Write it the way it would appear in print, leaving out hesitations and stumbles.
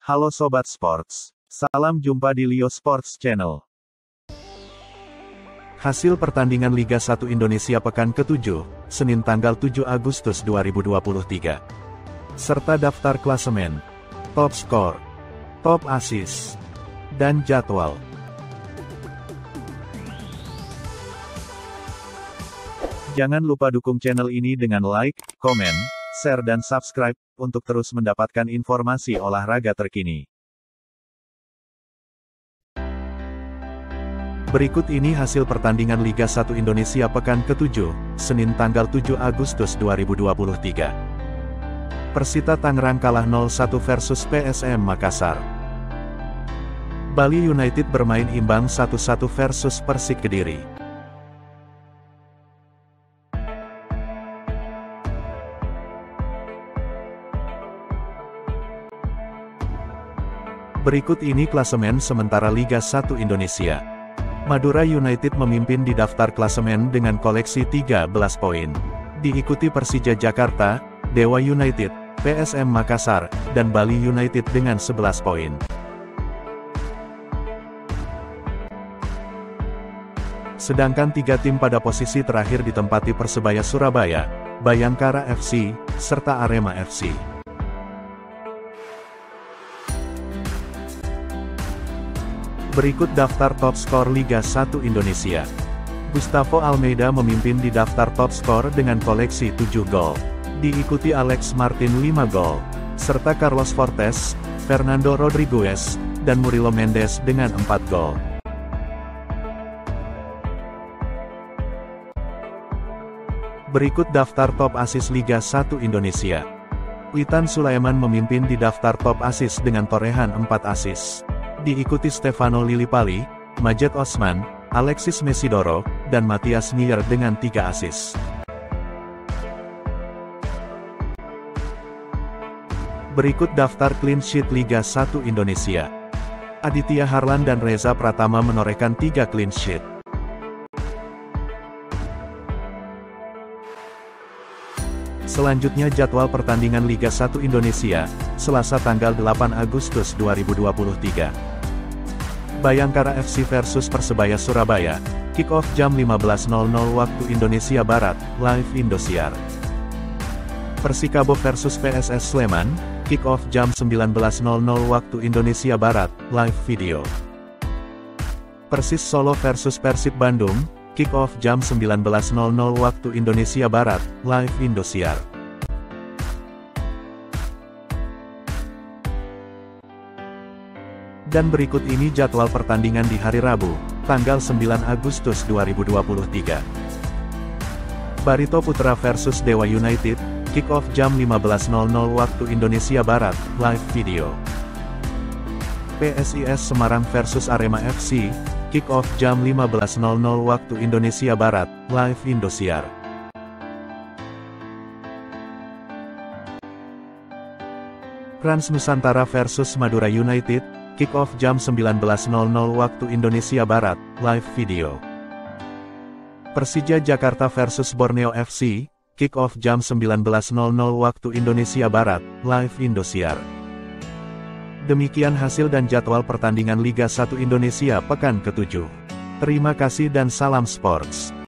Halo Sobat Sports. Salam jumpa di Lio Sports Channel. Hasil pertandingan Liga 1 Indonesia pekan ke-7, Senin tanggal 7 Agustus 2023. Serta daftar klasemen, top skor, top assist, dan jadwal. Jangan lupa dukung channel ini dengan like, komen, share dan subscribe, untuk terus mendapatkan informasi olahraga terkini. Berikut ini hasil pertandingan Liga 1 Indonesia pekan ke-7, Senin tanggal 7 Agustus 2023. Persita Tangerang kalah 0-1 versus PSM Makassar. Bali United bermain imbang 1-1 versus Persik Kediri. Berikut ini klasemen sementara Liga 1 Indonesia. Madura United memimpin di daftar klasemen dengan koleksi 13 poin. Diikuti Persija Jakarta, Dewa United, PSM Makassar, dan Bali United dengan 11 poin. Sedangkan 3 tim pada posisi terakhir ditempati Persebaya Surabaya, Bayangkara FC, serta Arema FC. Berikut daftar top skor Liga 1 Indonesia. Gustavo Almeida memimpin di daftar top skor dengan koleksi 7 gol. Diikuti Alex Martin 5 gol, serta Carlos Fortes, Fernando Rodriguez, dan Murilo Mendes dengan 4 gol. Berikut daftar top assist Liga 1 Indonesia. Witan Sulaiman memimpin di daftar top assist dengan torehan 4 assist. Diikuti Stefano Lillipali, Majed Osman, Alexis Mesidoro, dan Matias Nier dengan 3 assist. Berikut daftar clean sheet Liga 1 Indonesia. Aditya Harlan dan Reza Pratama menorehkan 3 clean sheet. Selanjutnya jadwal pertandingan Liga 1 Indonesia, Selasa tanggal 8 Agustus 2023. Bayangkara FC versus Persebaya Surabaya, kick-off jam 15.00 waktu Indonesia Barat, live Indosiar. Persikabo versus PSS Sleman, kick-off jam 19.00 waktu Indonesia Barat, live video. Persis Solo versus Persib Bandung, kick-off jam 19.00 waktu Indonesia Barat, live Indosiar. Dan berikut ini jadwal pertandingan di hari Rabu, tanggal 9 Agustus 2023. Barito Putra versus Dewa United, kick-off jam 15.00 waktu Indonesia Barat, live video. PSIS Semarang versus Arema FC, kick-off jam 15.00 waktu Indonesia Barat, live Indosiar. Rans Nusantara versus Madura United, kick-off jam 19.00 waktu Indonesia Barat, live video. Persija Jakarta versus Borneo FC, kick-off jam 19.00 waktu Indonesia Barat, live Indosiar. Demikian hasil dan jadwal pertandingan Liga 1 Indonesia pekan ke-7. Terima kasih dan salam sports.